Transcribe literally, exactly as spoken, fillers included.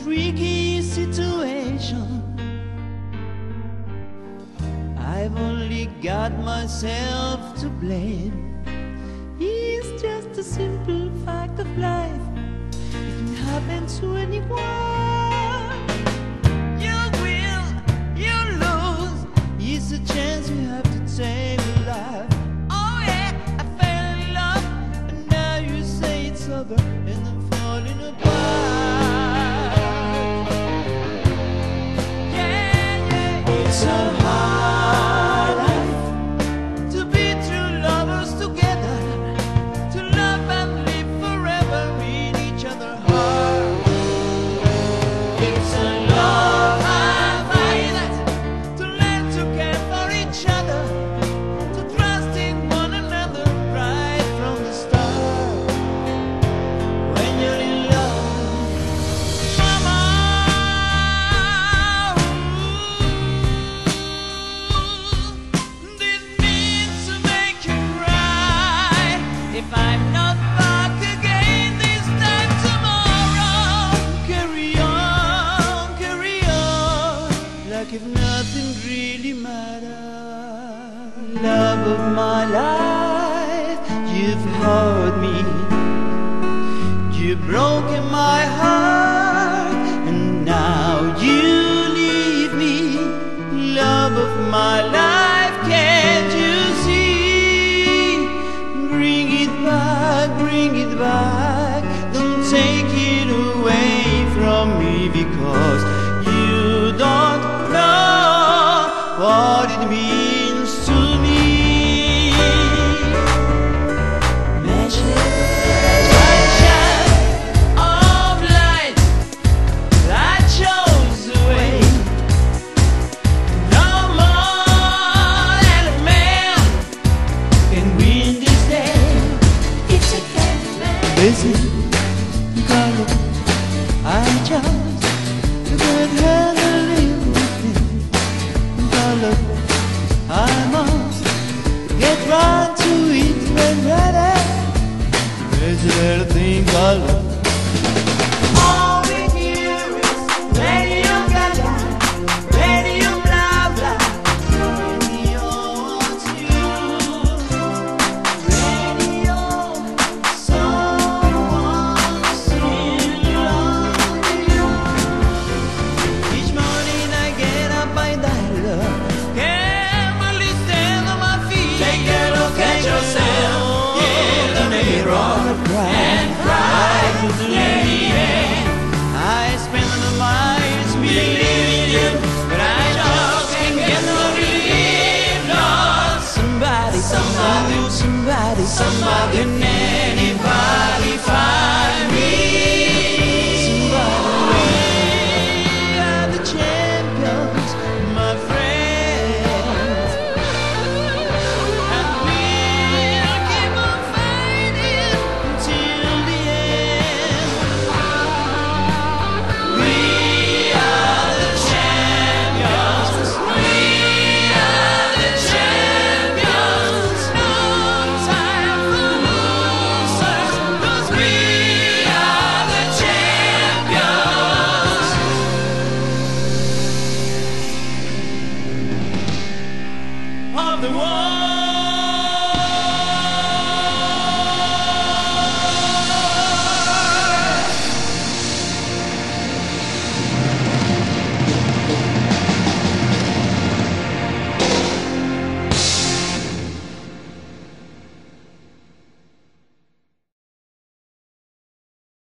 tricky situation. I've only got myself to blame. It's just a simple fact of life. It can happen to anyone. You win, you lose. It's a chance you have to take alive. Oh yeah, I fell in love, and now you say it's over, and I'm falling apart. Yeah, yeah, it's so hard life to be true lovers together, to love and live forever in each other's heart. It's a love I find to learn to care for each other, to trust in one another right from the start. When you're in love, mama, this means to make you cry. If I'm not back again this time tomorrow, carry on, carry on, like if nothing really mattered. Love of my life, you've hurt me, you've broken my heart, and now you leave me. Love of my life, can't you see? Bring it back, bring it back. Don't take it away from me, because you don't know what it means.